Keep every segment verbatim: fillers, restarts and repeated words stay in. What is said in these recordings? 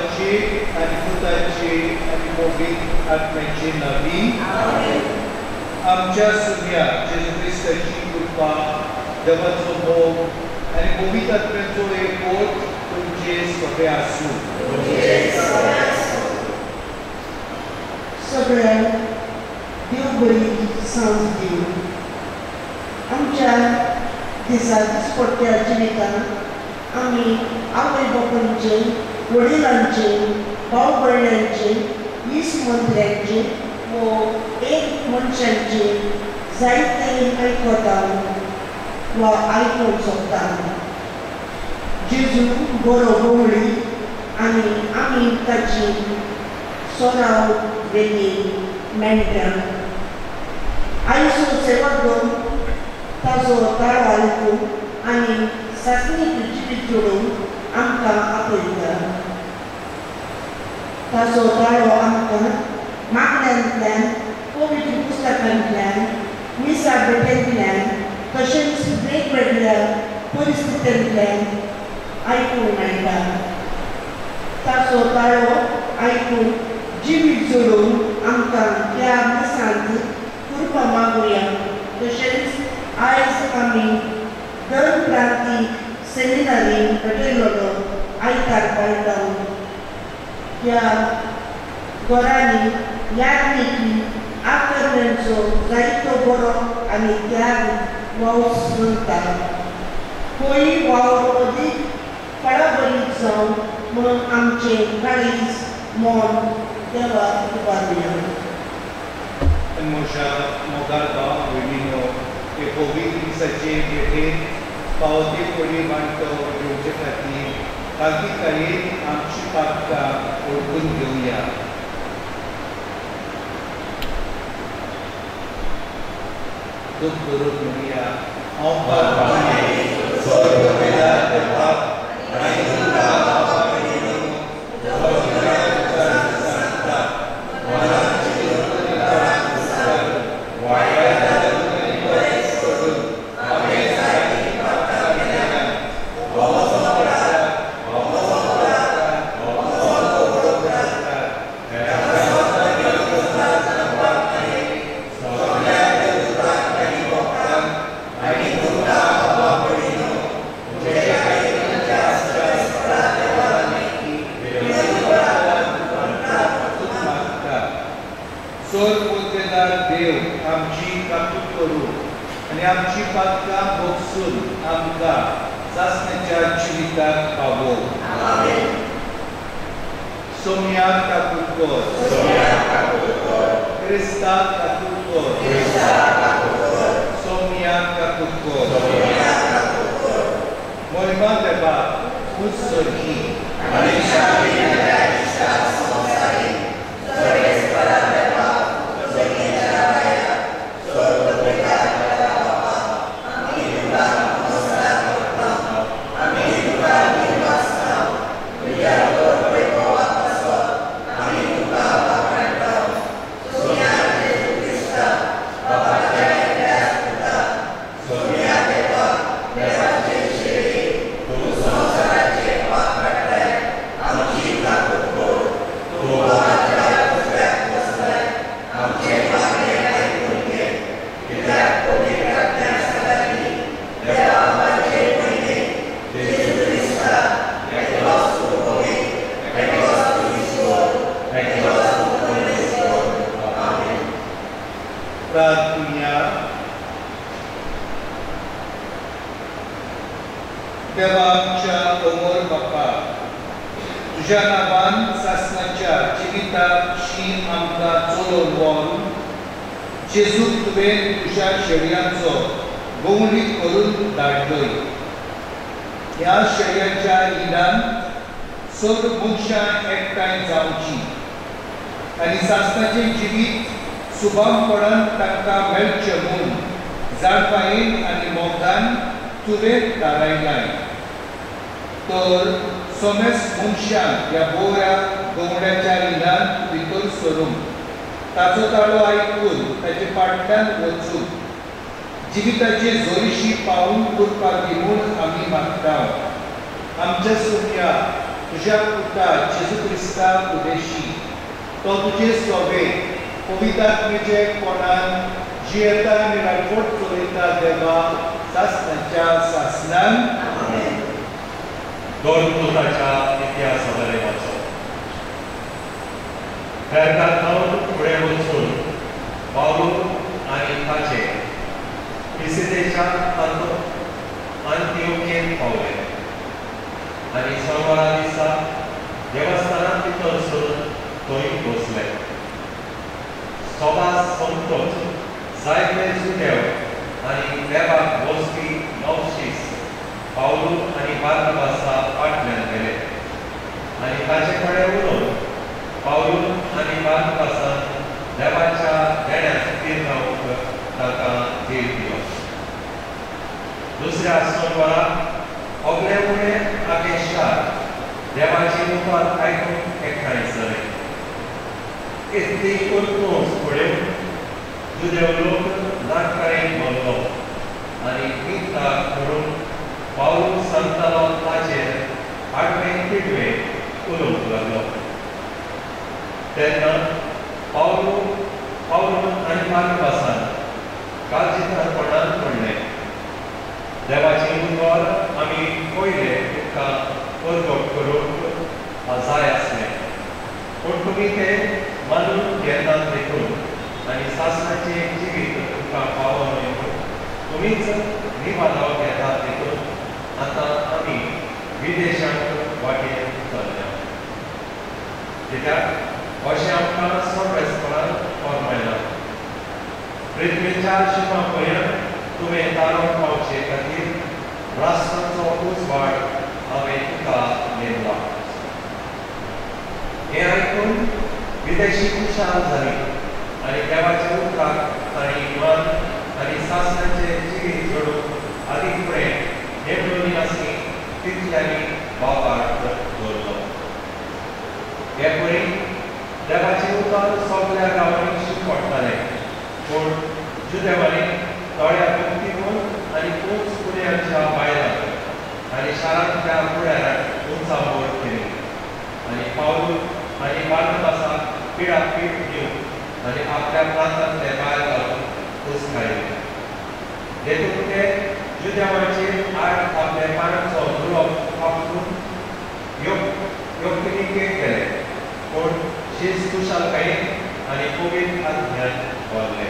पिताची आनी पुताची आनी पवित्र आत्म्याची नावी आमच्या सुन्या जेजू क्रिस्ताची कृपा देवाचो मोग आनी पवित्र आत्म्याचो एकवट तुमचे सगळे आसूं. सगळ्यांक देव बरी सांज दिवं. आमच्या दिसा दिसपट्ट्या जिवितांत आमी आवय बापायचे, वडिलांचे, भाव भयण्यांचे, वीस मंत्र्यांचे वो एक मनशांचे जायते आयकता वा आयकूंक शकता. जेजू बरो गवळी आनी आमी ताची सोराव वेली मेळटा. आयचो सेवक ताजो ताळो आयकूंक आनी सासणीक जिवीत जोडूंक आमकां आपयता. ताजो ताळो आमकां मागण्यांतल्यान, पवित्र पुस्तकांतल्यान, मिसा भेटेंतल्यान तशेंच वेगवेगळ्या परिस्थितींतल्यान आयकूंक मेळटा. ताजो ताळो आयकूंक जिवीत जोडूंक आमकां ह्या दिसांत कृपा मागुया. तशेंच आयज आमी दर प्रांतीक सेमिनारीन भेटयलोलो आयतार पायतां ह्या घरांनी याज्ञिकी आकर्ण्यांचो जायतो बरो आनी त्याग वाव सांगता. होळी वाव अदीक फळाबरीत जावं म्हणून आमचें काळीज मोन देवाक उबारुया. म्हज्या मोगाळ भाव भयणीनो, हे पवित्र दिसाचे भेटेक पावती पडी मांडतो घेवचे खातीर कागीकायेन आमची पातकां ओळखून घेवया. दूख करून म्हणया, हांव पातकां स्वर्ग वेला देवाक आनी तुका बाबा भयणीनो, आनी आमची पातकां भोगसून आमकां सासणेच्या जिविताक पावो. सोम्याक काकूट कर, क्रिस्ताक काकूट कर, सोम्याक काकूट कर. महिमा देवाक खूब सोडली देवाच्या अमोल बापा, तुझ्या नांवान सासणाच्या जिविताक शीं आमकां चलोवन व्हरून जेजूक तुवें तुज्या शेडयांचो गवळी करून धाडलोय. ह्या शेडयाच्या इडान सगळीं मनशां एकठांय जावची आनी सासणाचें जिवीत सुभामपणान तांकां मेळचें म्हूण जाणफायेन आनी मोगान तुवें थारायलाय. तर सोमेस मनशांक ह्या बोऱ्या गवंड्याच्या इलान भितर सरूंक, ताचो ताळो आयकून ताचे फाटल्यान वचून जिविताचे जोरीशी पावून करपाक दी म्हूण आमी मागता. आमच्या सोन्या तुझ्या पुता जेजू क्रिस्ताक उदेशी तो तुझे सोबे पवित्र आत्मेचे कोणान जियेता आनी राजवट चलयता देवा सासणाच्या सासणान दोन पुताच्या इतिहासावले वाचो फेरकांत फुडें वचून पावलो आनी ताचे पिसिदेच्या अंत्योकेन पावले आनी सोमारा दिसा देवस्थानांत भितर सरून थंय बसले. सभा सोंपतच जायते जुदेव आनी देवाक वचपी नवशीस पावलो आनी बार्नबासा फाटल्यान गेले आनी ताचे कडेन उलोवन पावलो आनी बार्नबासान देवाच्या देण्या खातीर रावूंक ताका धीर दिलो. दुसऱ्या सोमवाराक ogले फुडें आगे शार देवाची मुखार आयकून एकठांय जाले. इतली उत्तोस फुडें जुदेव लोक नाटकारेन बोल्लो आनी गीता करून पावलो सांगतालो ताचेर आठवें तिडवें उलोवंक लागलो. तेन्ना पावलो पावलो आनी बार्नबासान काळजीकारपणान म्हणलें, देवाची मुखार आमी पयले तुका परगट करूंक जाय आसलें, पूण तुमी तें मानून घेतात देखून आनी सासणाचें जिवीत तुका पावोन येवन तुमीच निवालो घेतात देखून आतां आमी विदेशांत वाटेर चल्ल्या. कित्याक अशें आमकां सर्वेस्परान फरमायलां, पृथ्वीच्या शिमा पर्यंत तुवें ताळोवन पावचे खातीर राष्ट्रांचो उजवाड हांवें तुका नेमला. हें आयकून विदेशी खुशाल जाली आनी देवाच्या उतराक तांणी इमान आनी सासणाचें जिवीत जोडूंक आदीक फुडें नेमलोनी आसली तितल्यांनी वावर दवरलो. हे परी देवाचें उतर सगळ्या गांवांनी शिंपडटालें, पूण जुदेवांनी थोड्या भक्तीमून आनी उंच फुड्याच्या बायलांक आनी शारांतल्या फुडाऱ्यांक उंचावळ केली आनी पावलो आनी बार्नबासाक पिडाक पीड दिवंक आनी आपल्या प्रांतांतले भायर घालून उस्कायले. देखून ते जुदेवांचेर आड आपल्या पानांचो धुळप आपटून योग्यनिकेक गेले, पूण शीस खुशालकायेन आनी पवित्र आत्म्यान भरले.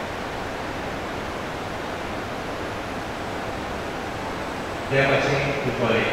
देवाचें उतोलें.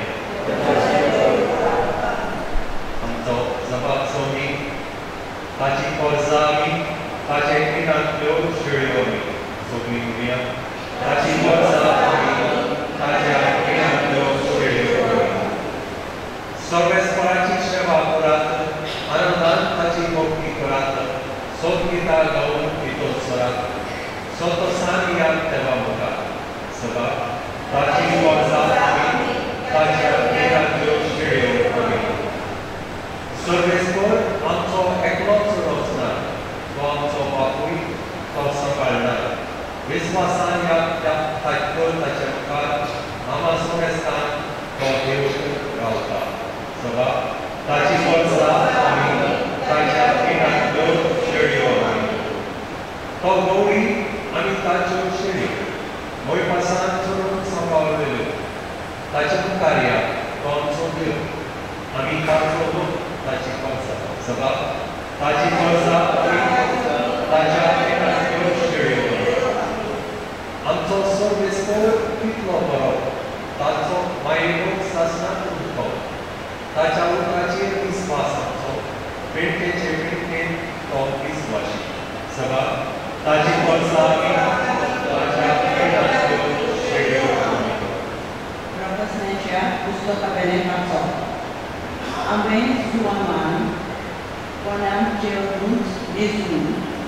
आमचो जबाब सोमी ताची पोरसां आमी ताचे पिठांतल्यो शेळयो आमी सगळीं उरया. ताची पोरसां आमी ताच्या पिठांतल्यो शेळयो आमी. सर्वेस्पराची सेवा करात, आनंदान ताची भक्ती करात, सोदगितां गावन भितर सरात, स्वतसान या देवा मुखार. सभा ताची पोरसां आमी ताच्या पिठांतल्यो शेळयो आमी. सर्वेस्पर आमचो एकलोच रचना, तो आमचो बापूय, तो सांबाळणार. विस्वासान या ताचेर ताच्या मुखार आमा सोमेस्तान तो देव रावता. सभा ताची पोरसां आमी ताच्या पिठांतल्यो शेळयो आमी. तो गवळी आमी ताच्यो शेळयो मोयपासान चडून सांबाळलेल्यो. ताच्या मुखार या तो आमचो देव, आमी ताचो लोक ताची पोरसां. सभा ताची पोरसां आमी ताच्या पिठांतल्यो शेळयो आमी. आमचो सर्वेस्पर कितलो बरो, ताचो मायेलो सासणाक उठो, ताच्या उतराचेर विस्वास आमचो, पेटकेचे पेटकेन तो विस्वासी. सभा ताची पोरसां आमी ताच्या पिठांतल्यो शेळयो आमी. प्रकाशनाच्या पुस्तकावेलें वाचप. हांवें सुवामान कोणाचेरूच न्हेसून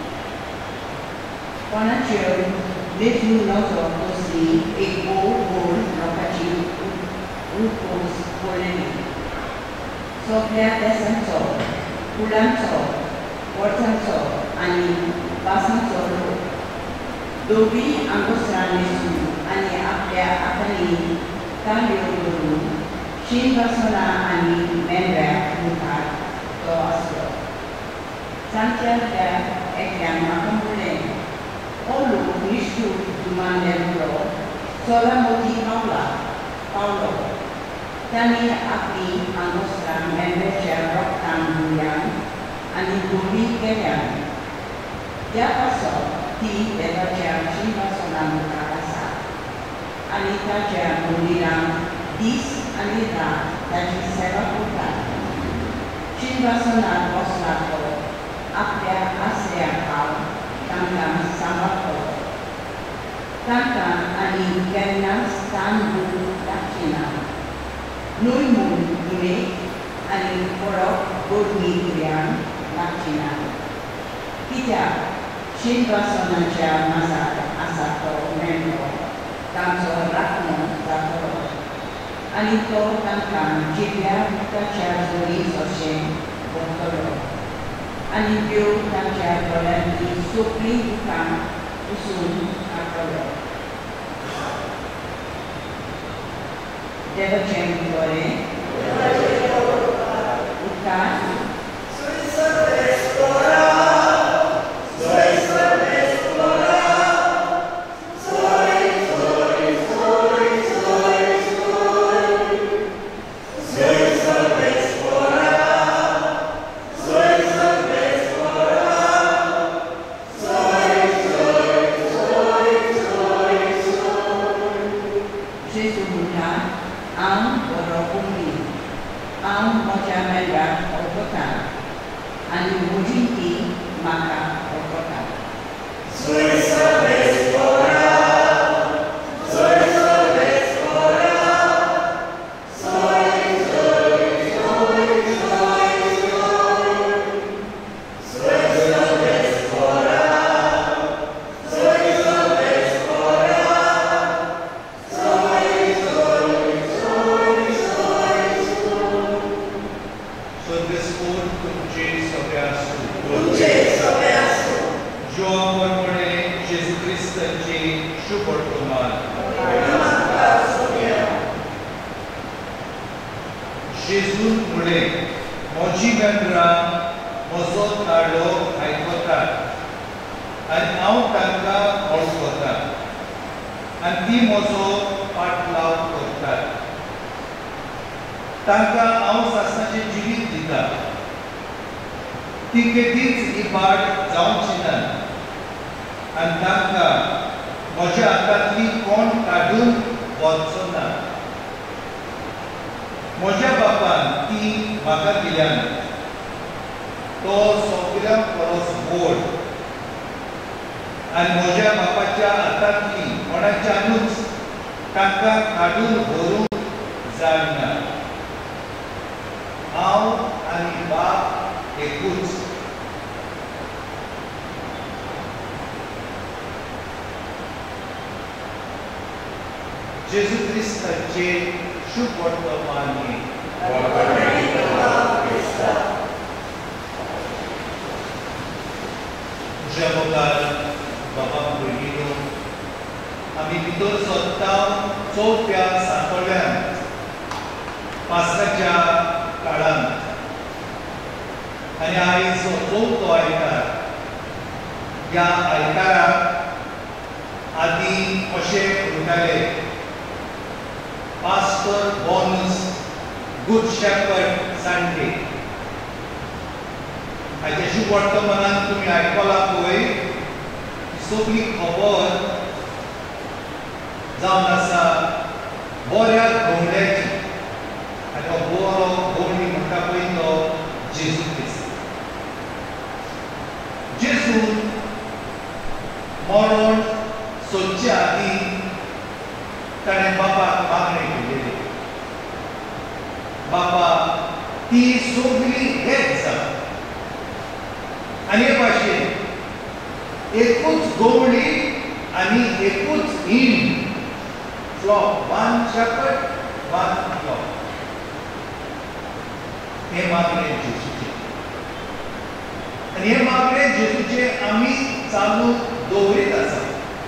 कोणाचेर न्हेसून नजर बसली एक गोड गोड लोकांची उत्पोस पळयली. सगळ्या देशांचो, कुळांचो, वर्सांचो आनी भासांचो लोक दोगूय आंगोसरां न्हेसून आनी आपल्या आपली ताळयो धरून शीनवासना आनी मेंढऱ्याक मुखार तो आसलो. सांजच्या त्या एकट्यान म्हाका म्हणलें, ओ लोक निश्ठूर जुमानलेलो सोला मोती पावला पावलो. तांणी आपली आंगोस्त्रां मेंढऱ्याच्या रोगतान धुयल्यान आनी गोडी केल्यान. त्या पासत ती देवाच्या शीनवासना मुखार आसा आनी ताच्या मंदिरांत दीस आनी रात ताची सेवा करतात. शीनवासनांत बसला तो आपल्या आसऱ्या भाव तांकां सांबाळटलो. तांकां आनी केन्नाच तान दूख लागची ना. न्हय म्हूण दुयेंत आनी पडप गोडणी तुऱ्यान लागची ना. कित्याक शीनवासनाच्या माजार आसा तो मेंढरो तांचो राखणो जातलो आनी तो तांकां जिल्ल्या उदकाच्या जोरीस अशें व्हरतलो आनी देव तांच्या दोळ्यांतली सगळीं दुखां पुसून काडटलो. देवाचें बरें उदकांत जेजू क्रिस्ताचे शुभ वर्तमानी जगोगार बाबा भयणीनो, आमी भितर सोदता चवथ्या सांखोळ्यांत पास्काच्या काळांत आनी आयज चवथो आयतार. ह्या आयताराक आदीं अशें म्हणटाले pastor bonus good shepherd Sunday. हाचे शुभ वर्तमानांत तुमी आयकलां पळय, सगळी खबर जावन आसा बऱ्या घोवण्याची. आनी हो बरो घोवणी म्हणटा पळय तो जेजू क्रिस्त. जेजून मरण सोदच्या आदीं ताणें बापाक मागणी केलेली, बापा ती सगळी हेच जा. आनी हे भाशेन एकूच गवळी आनी एकूच हिंड, flock, one shepherd one flock. हे मागणें जेजूचें आनी हे मागणें जेजूचें आमी चालू दवरीत आसा.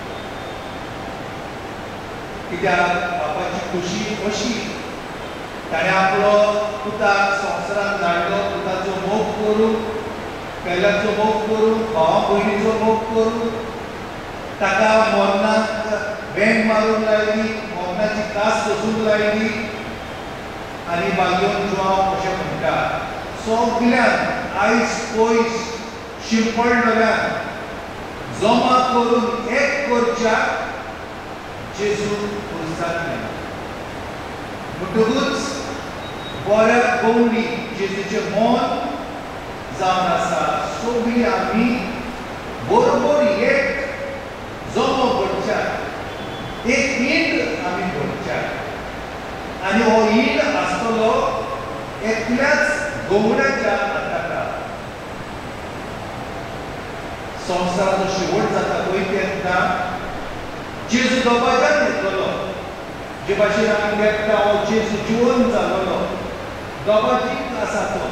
कित्याक बापाची खुशी अशी ताणें आपलो पुताक संवसारांत धाडलो, पुताचो मोग करून, पेल्याचो मोग करून, भावा भयणीचो मोग करून, ताका मरणाक वेंग मारून लायली, मरणाची कास सोसूंक लायली, आनी बागेवन जिवांव अशें म्हणटा. सगळ्यान आयज पयस शिंपडलेल्यान जमा करून एक करच्याक जेजू पुरसांतलें. म्हणटकूच बऱ्या गवंडी जेजूचें मन जावन आसा. सगळीं आमी बरोबर एक जमो करच्याक, एक ईंट आमी करच्याक, आनी हो ईंट आसतलो एकल्याच गवंड्याच्या हातांत. संवसाराचो शेवट जाता पळय तेन्ना जेजू दोबाज्यान येतलो. जे भाशेन आमी देखता हो जेजू जिवंत जालोलो, दोबाजीक आसा तो.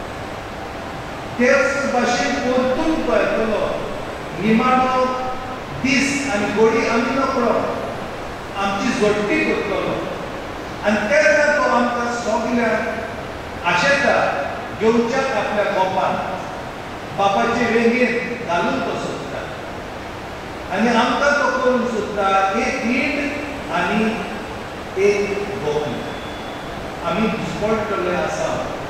तेच भाशेन परतून तो येतलो. निमाणो दीस आनी घडी आमी नकळो आमची जोडटी करतलो. आनी तेन्ना तो आमकां सगल्यांक आशेता घेवच्याक आपल्या गोपान, बापाचे वेंगेन घालून तो सोदता. आनी आमकां तो करून सोदता एक ईंट आनी एक गवंड. आमी घुस्पळटले आसा.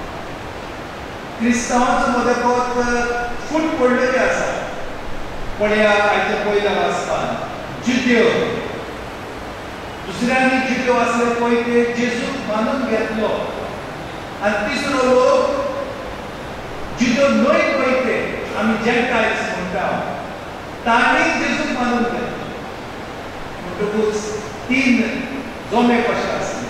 क्रिस्तांवांचो मदेपद फूट पडलेली आसा. पळया आयच्या पयल्या वाचपान जुद्यो, दुसऱ्यांनी जुद्यो आसले पळय ते जेजूक मानून घेतलो. आनी तिसरो लोक जुद्यो न्हय पळय ते आमी जेंटायल्स म्हणटा, तांणी जेजूक मानून घेतलो. म्हणटकूच तीन जोमे कशे आसले.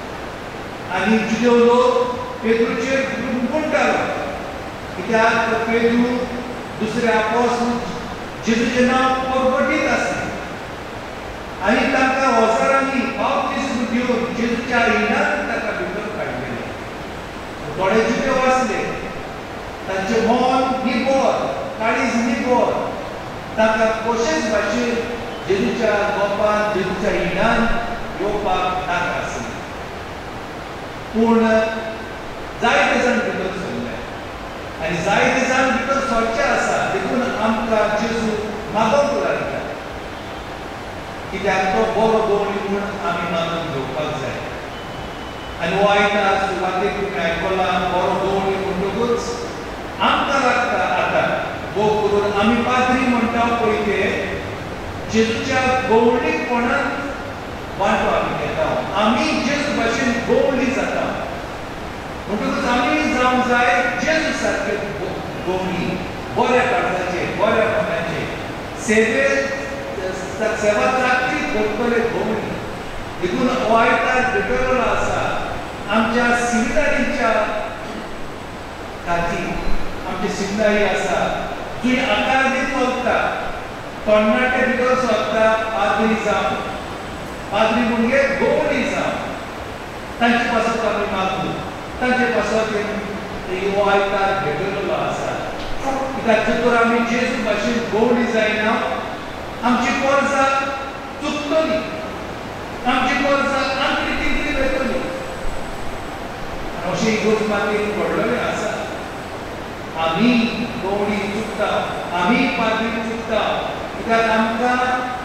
आनी जुद्यो लोक पेद्रूचेर गुंगुणटालो, कित्याक पेद्रू दुसरे आपोस्तल जेजूचें नांव परगटीत आसलें. आनी तांकां ओजारांनी बाप्तिस्म दिवन जेजूच्या इनान ताका भितर काडलेलें. थोडे जुद्यो आसले, तांचें मन निबोर, काळीज निबोर, तांकां कशेच भाशेन जेजूच्या गोपान, जेजूच्या इनान येवपाक नाका आसलें. पूण जायते जाण भितर सरले, आनी जायते जाण भितर सरचे आसा देखून आमकां जेजू मागोवंक लागता. कित्याक तो बरो गवंडी म्हूण आमी मानून घेवपाक जाय. आनी हो आयतार सुवातेक तुमी आयकलां बरो गवंडी म्हणटकूच आमकां लागता आतां भोव करून आमी पाद्री म्हणटा पळय ते जेजूच्या गवंडीपणान वांटो आमी घेता. आमी जेजू भाशेन गवंडी जाता. म्हणटकूच आमी जावंक जाय जेजू सारके गवंडी, बऱ्या काळजाचे, बऱ्या मनाचे, सेवे सेवा चाकरी करतले गवंडी. देखून हो आयतार भेटलेलो आसा आमच्या सिमिनारीच्या खातीर. आमची सिमिनारी आसा जी आकार दीत वचता, तरणाटे भितर सरता पाद्री जावन, पाद्री म्हणजे गवंडी जावन. तांचे पासत आमी मागूं, तांचे पासत हो आयतार भेटलेलो आसा. कित्याक तर आमी जेजू भाशेन गवंडी जायना, आमची परजां चुकतली, आमची परजां आंकडी तिंकडी वयतली. अशें इगोज मातयेन घडलेलें आसा. आमी गवंडी चुकता, आमी पाद्री चुकता. कित्याक आमकां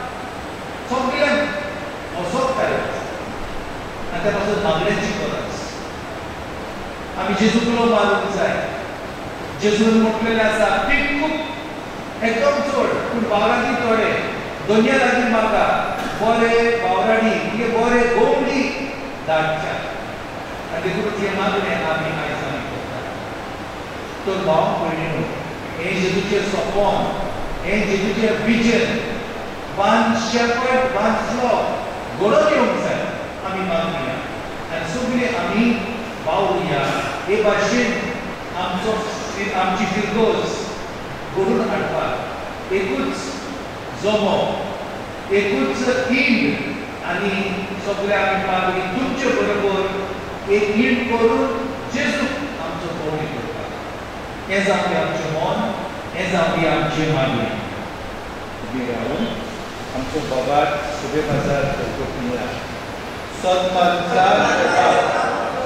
सगळ्यांक असोच कायज आनी त्या पासून मागण्याची गरज. आमी जेजूकलो मारूंक जाय. जेजून म्हटलेलें आसा पिकूक एकदम चड, पूण बावरांनी थोडे, दोनया लागीं म्हाका बरे बावरांनी म्हणजे बरे गवंडी धाडच्या. आनी देखून हें मागणें आमी आयज आमी करता. तर भाव भयणीनो, हें जेजूचें सोपोन, हें जेजूचें vision, one shepherd one flock घडोवन येवंक जाय आमी मागुया. आनी सगळीं आमी वावुरया. हे भाशेन आमचो आमची फिरगोज घडोवन हाडपाक एकूच जमो, एकूच ईंट आनी सगळे आमी पाद्री तुमचे बरोबर एक ईंट करून जेजू आमचो गवंडी करपाक. हें जावं आमचें मन, हें जावं आमचें मागणी. उबी रावन आमचो बाबाक सुबेमाजार करपाक सत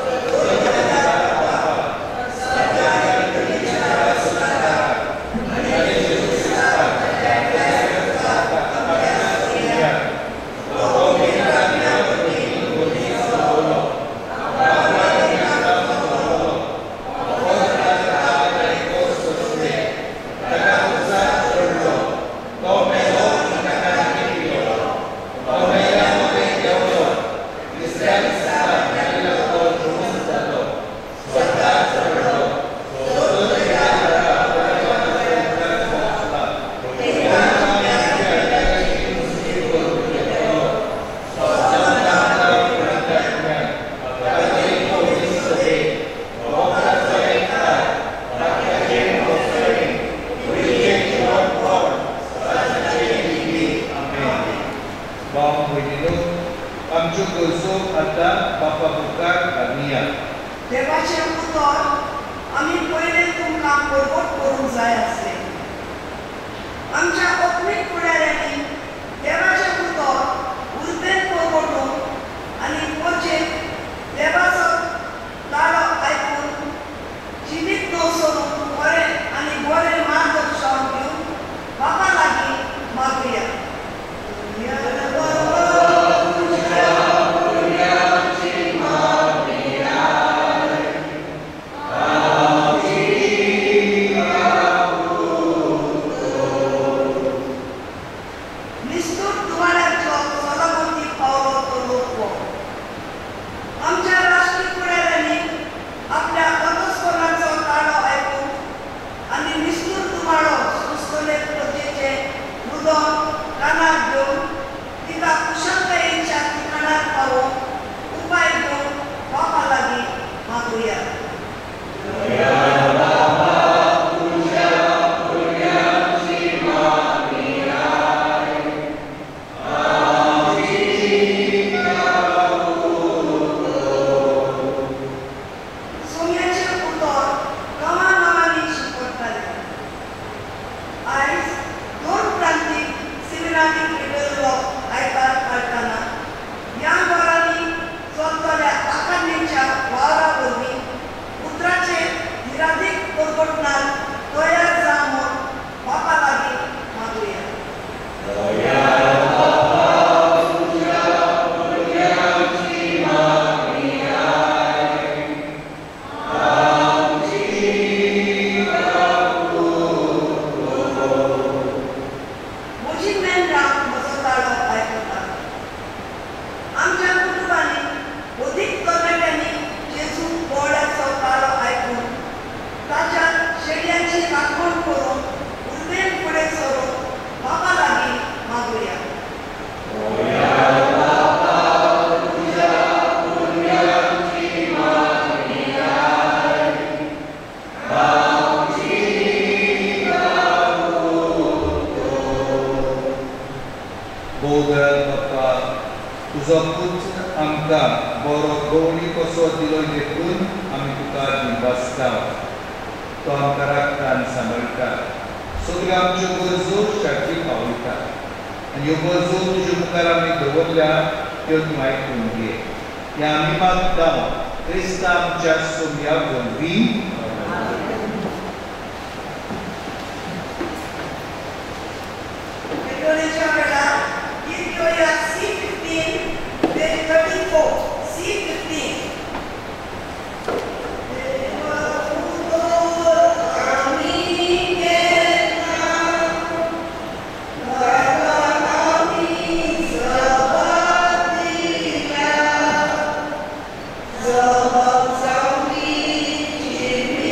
Thank you.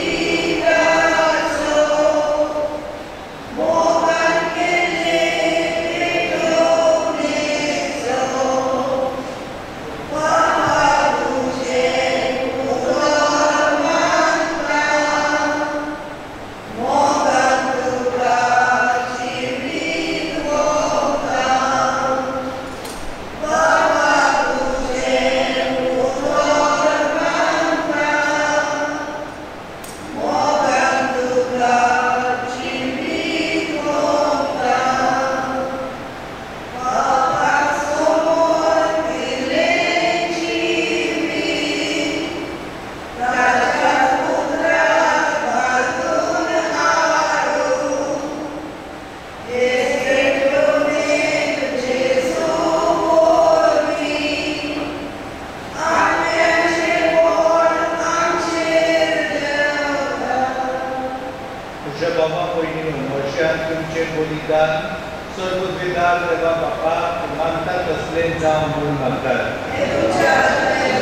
तुझ्या बाबा पयलीं वर्षांत तुमचें बलिदान सर्ववेदार देवा बापा मानता तसलें जावं म्हूण मागतात.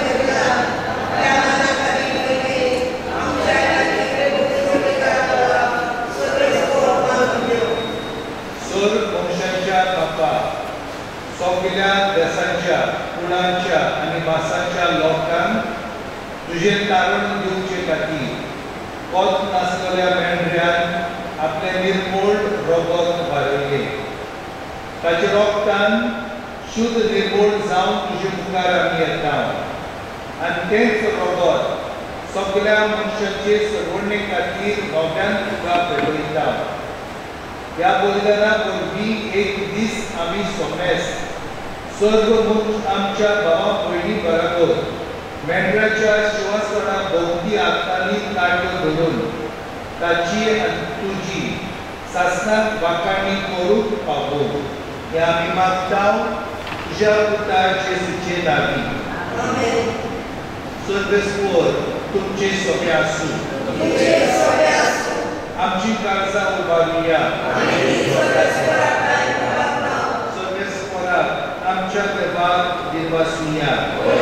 सर वंशाच्या बापा सगळ्या देशांच्या कुळांच्या आनी भासांच्या लोकांक तुजें तारण दिवचे खातीर कोत नासलेल्या मेंढऱ्यान आपले निर्मळ रगत व्हारयले. ताच्या रोगतान शुद्ध निर्मळ जावन तुजे मुखार आमी येता आनी तेंच रगत सगळ्या मनशांचे सरवडणे खातीर नव्यान तुका भेटयता. ह्या बलिदाना वरवीं एक दीस आमी सोमेस सर्व मनश आमच्या भावा पयलीं बराबर मेंढराच्या शिवासणा भोवती हातांनी ताट्यो धरून ताची आनी तुजी सासणाक वाखाणी करूंक पावो. हें आमी मागता तुज्या पुता जेजूचे नांवी. सर्वेस्वर तुमचे सोबे आसूं. आमची काळजां उबारुया. सर्वेस्वराक आमच्या देवाक दिवसूया.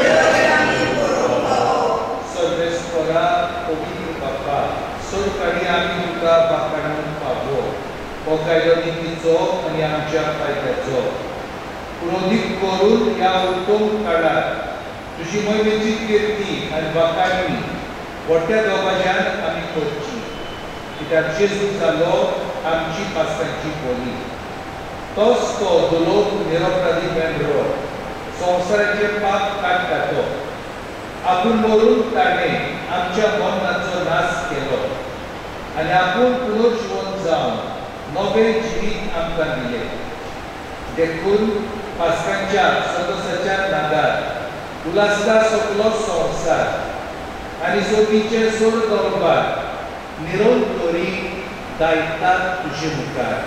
सर्वेस्वरा पवित्र बापा सरकारी आमी तुका वाखाणूंक पावो. हो कायदो नितीचो आनी आमच्या फायद्याचो क्रोधीत करून ह्या उत्तम काळात तुजी महिमेची किर्ती आनी वाखाणी व्हडल्या दोगांच्यान आमी करची. कित्याक जेजू जालो आमची पास्तांची बोली. तोच तो दोलोक निरपराधी मेंढरो संवसाराचे पाप काडटा तो. आपूण मरून ताणें आमच्या मरणाचो नाश केलो आनी आपूण पुनर्जीवन जावन नवें जिवीत आमकां दिलें. देखून पास्कांच्या सदोसाच्या नादार उलासता सगलो संवसार आनी सोबीचे सोर दवरपाक निरंतरी दायतात तुजे मुखार.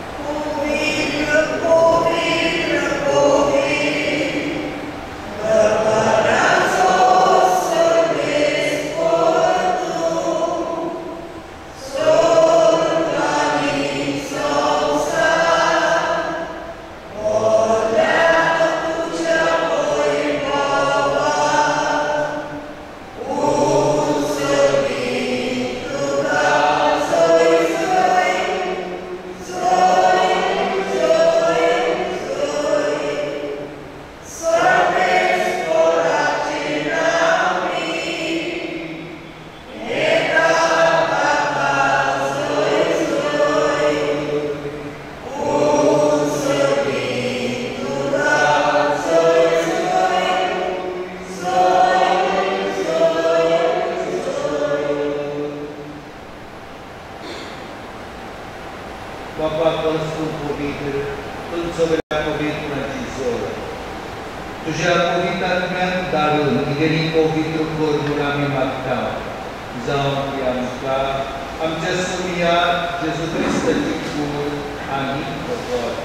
बापा परस्पर पवित्र तुम सगळ्या पवित्रांची जोड तुझ्या पवित्रांतल्यान दाडून इगेरी पवित्र कर म्हूण आमी मागता. जावं ती आमकां आमच्या सोमिया जेजू क्रिस्ताची कूड आनी भगवत.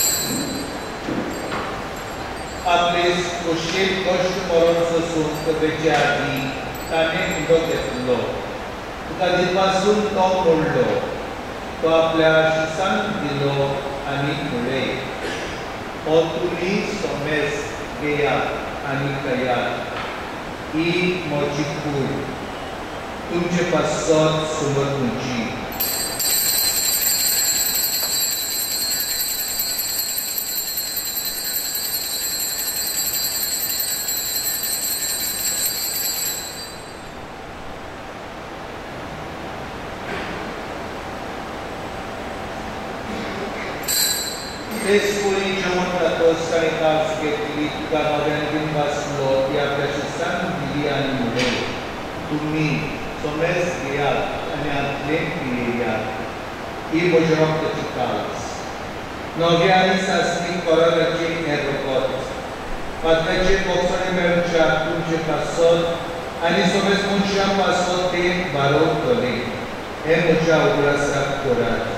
आपले खोशेक कश्ट मरण सोसून कपेचे आदी ताणें उदक घेतलो. तुका दिवपासून तो मोडलो. तो आपल्या शिसांक दिलो आनी म्हळें हो तुमी सोमेस घेयात आनी खायात. ही म्हजी कूड तुमचे पासत सुमत म्हजी. तेच पोळी जेवण जातोच ताणें कास घेतली तुका नव्यान दिवंक आसलो ती आपल्या शिसांक दिली आनी म्हळें तुमी सोमेस घेयात आनी आतलें पियेयात. ही म्हजे रगताची कास. नवे आनी सासणी कोरागाचें हें रगत पातळाचे बोगसणे मेळच्याक तुमचे पासत आनी सोमेस मनशां पासत तें बारोवतलें. हें म्हज्या उगडासाक करात.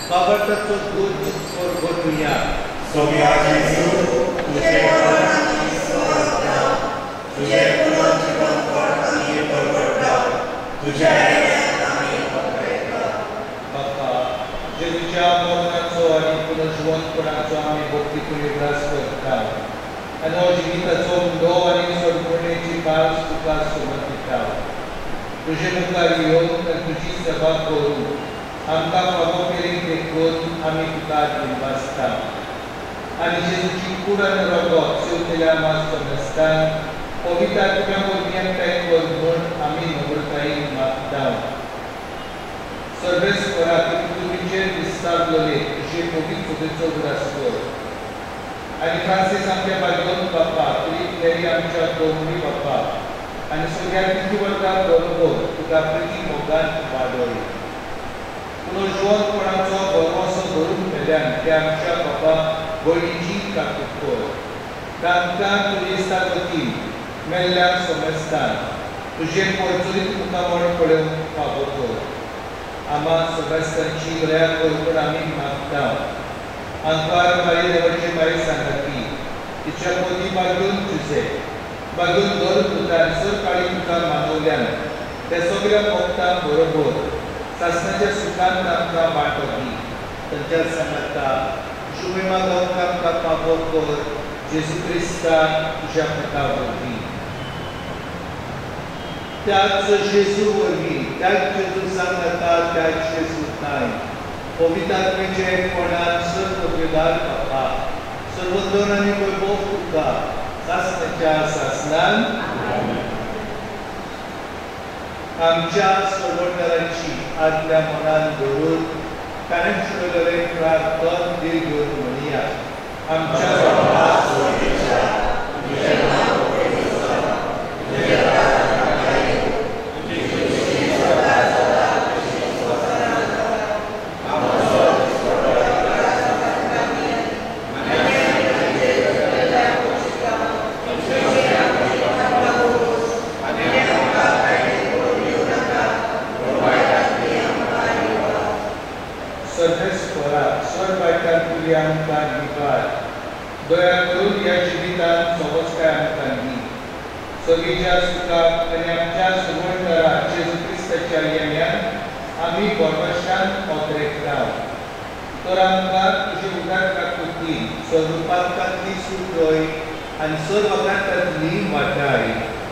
वावरताचो दूत परगोटुया सोम्या जेजू तुझे मरण आनी स्वर्गाव तुझे पुनर्जीवन आमी परगटाव तुझ्या येण्यात आमी पत्रयता बापा जेजूच्या मरणाचो आनी पुनर्जीवनपणाचो आमी भक्तीपूर्ण उल्हास करता आनी हो जिविताचो मुंडो आनी संपूर्णेची पास तुका समर्पिता तुजे मुखार येवन आनी तुजी सेवा करून आमकां फावो मेरेन देखून आमी तुका दिवपासता आनी जेजूची कूड आनी रगत शिवतेल्या मास समजतान पवित्र आत्म्या वरवीं एकठांय कर म्हूण आमी नम्रतायेन मागता सर्वेस्परा तुमचेर विस्तारलोले तुजे पवित्र सुबेचो उगडास कर आनी फ्रांसीस आमच्या बाजून बापा फिलीप नेरी आमच्या दोंगरी बापा आनी सगळ्या किती वर्गां बरोबर तुका प्रिती मोगान वाडय पुनर्जीवनपणाचो बरोसो धरून मेल्यान ते आमच्या बापा गोडीची काकूट कर तांकां तुजे सावतीन मेल्ल्यान समजतान तुजे परचुरीत मुखामण पळोवंक फावो कर आम्हा सगळ्यांची बऱ्या करून आमी मागता आंकार मारी देवाची मारी सांगाती तिच्या पोती बाजून तुजे बाजून दर पुतान सर काळी तुका मानवल्यान त्या सगळ्या भक्तां बरोबर सासणाच्या सुखांत आमकां वांटोवपी तांच्या सांगाता शुभेमा गांवक आमकां फावो कर जेजू क्रिस्तान तुज्या पुता वरवीं त्याच जेजू वरवीं त्याच जेजू सांगाता त्याच जेजू नाय पवित्र आत्म्याचे एकपणान सर्व वेदार बापा सर्वोदन आनी वैभव तुका सासणाच्या सासणान आमच्या सर्वोत्तरांची आदल्या मनान धरून कानान शिरलेले प्रार्थन दिल घेवन म्हणया आमच्या बाबा स्वर्गीच्या तुझें नांव पवित्र जावं तुजें राज्य येवं तुजी इच्छा सदा सदा तशी स्वर्गांत जावं आमचो दिसपट्टो आमकां आनी आनी जेजूच्या कुशीक तुमचे आमची आत्मा उस आनी आमकां सर्वेस्परा स्वर बायकार तुली आमकां दिवार दया करून ह्या जिवितांत समजकाय आमकां दी सगळीच्या सुखाक आनी आमच्या सुवर्णरा जेजू क्रिस्ताच्या येण्यान आमी गोडवाशान पावतरेकता तर आमकां तुजे उदार काकुती स्वरुपांतली सुखय आनी सर वखदांतली वाटाय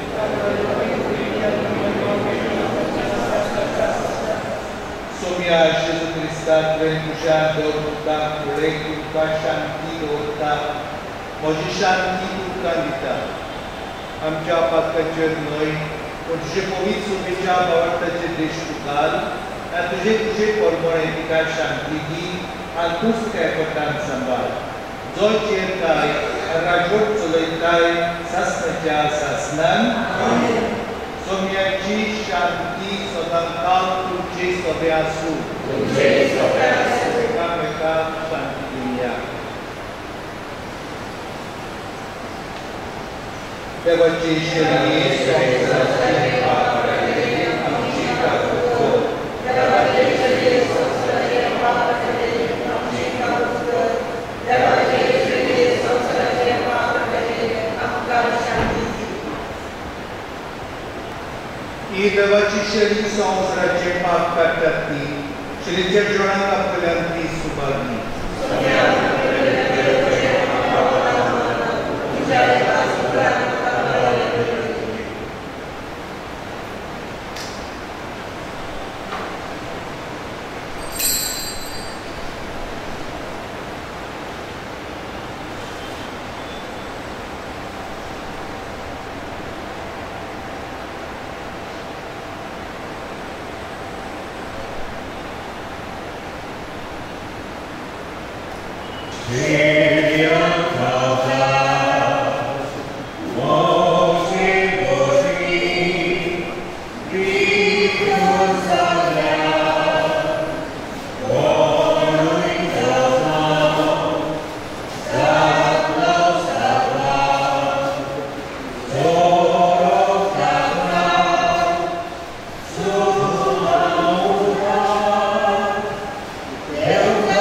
सोम्या जेजू क्रिस्ता तुवें तुज्या दोन मुद्दांक फुडें तुका शांती दवरता म्हजी शांती तुका दिता आमच्या पातकाचेर न्हय पूण तुजे पवित्र सोबेच्या भावार्थाचे देश तुकाल आनी तुजे तुजे परमळे तिका शांती दी आनी तूंच त्या एकवटान सांबाळ जो चेरताय राजवट चलयताय सासणाच्या सासणान सोम्याची शांती सदांकाल तुमचे सोबे आसूं तुमचे सोबे आसूं एकामेकांक शांती दिवया देवाची शरीर संवसाराचे पाप करणे आमची काकूट कर देवाचे शरीर संवसाराचे पाप करणे आमची काकूट कर देवाचे शरीर संवसाराचे पाप करणे आमकां शांती दी ही देवाची शरीर संवसाराचे पाप काडटात ती शरीरच्या जिवणाक आपल्यान ती सुबारली Deus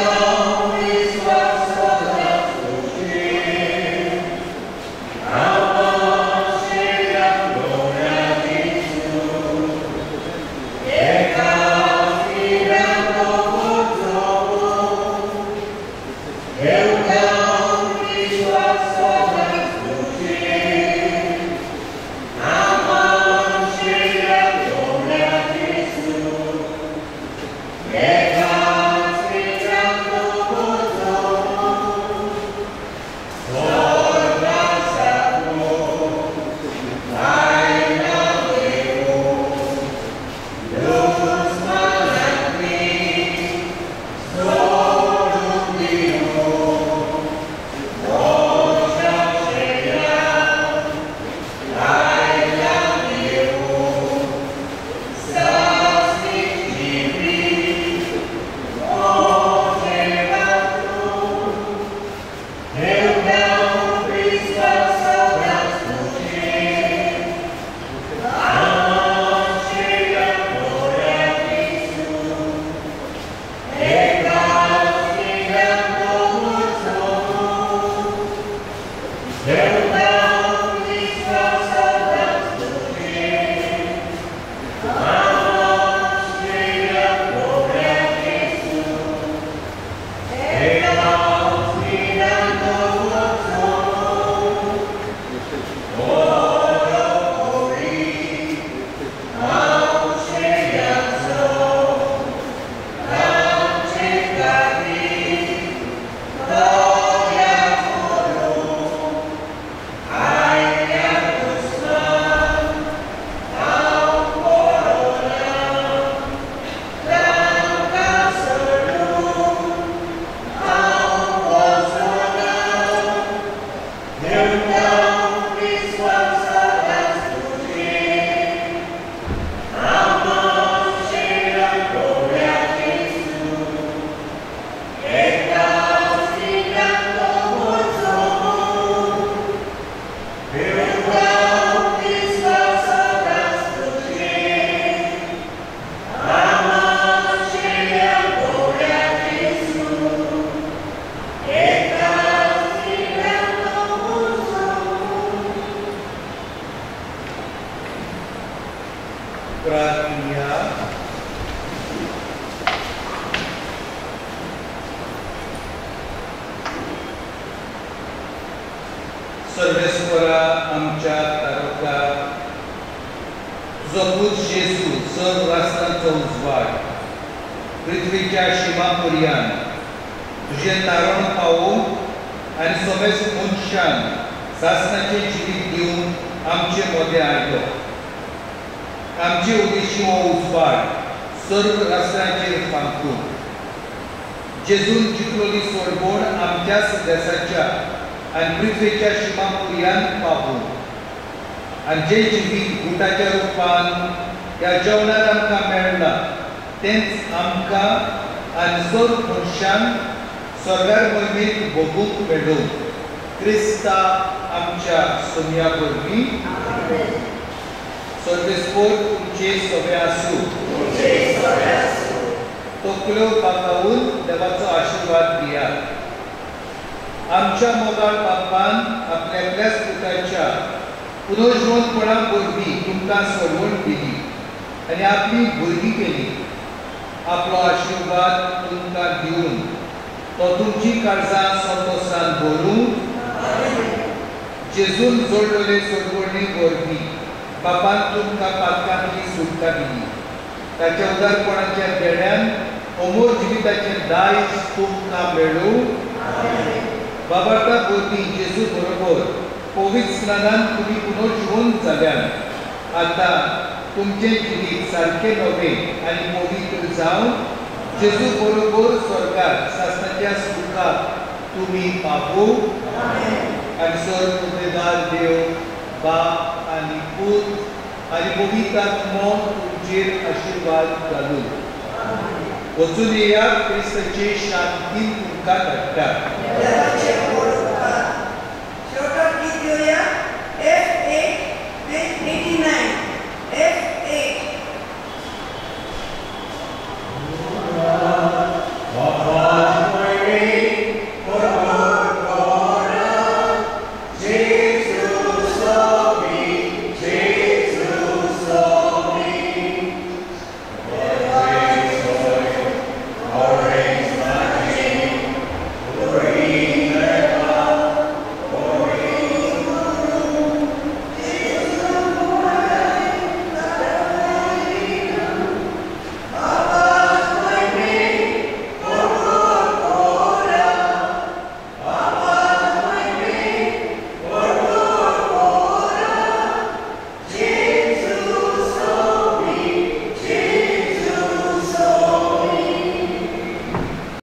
आमच्या तारका तुजो पूत जेजू सर्व राष्ट्रांचो उजवाड पृथ्वीच्या शिमा पर्यंत तुझे तारण पावोवन आनी समेज मनशांक सासणाचे जिवीत दिवन आमचे मदें हाडलो. आमची उदेशी हो उजवाड सर्व राष्ट्रांचेर फांकून जेजून जिखलोली सोडवण आमच्याच देशाच्या आनी पृथ्वीच्या शिमा पर्यंत पावून आनी जे जिवीत गुटाच्या रुपान ह्या जेवणात आमकां मेळना तेंच आमकां आनी सर्व मनशांक स्वर्गार मोहिमेक भोगूंक मेळूं. क्रिस्ता आमच्या सोम्या वरवीं सर्वेस्पोर तुमचे सोबे आसूं. तकल्यो पाकावून देवाचो आशिर्वाद दियात. आमच्या मोगाळ बापान आपल्या एकल्याच पुताच्या पुनर्जीवनपणा वरवीं तुमकां सोडवण दिली आनी आपली भुरगीं केली. आपलो आशिर्वाद तुमकां दिवन तो तुमची काळजां संतोशान भरून जेजून जोडलेले सोडवणी वरवीं बापान तुमकां पातकांतली सुटका दिली. ताच्या उदारपणाच्या देड्यान अमोल जिविताचें दायज तुमकां मेळूं. बाबाटा वरवीं जेजू बरोबर पवित्र स्नानान तुमी पुनर्जीवन जाल्यान आतां तुमचें जिवीत सारकें नवें आनी पवित्र जावन जेजू बरोबर स्वर्गात सासणाच्या सुखात तुमी पावूं. आनी सर्व उमेदार देव बाप आनी पूत आनी पवित्र आत्मो तुमचेर आशिर्वाद घालूं. वचून येयात, क्रिस्ताचे शांतीन तुमकां धाडटा.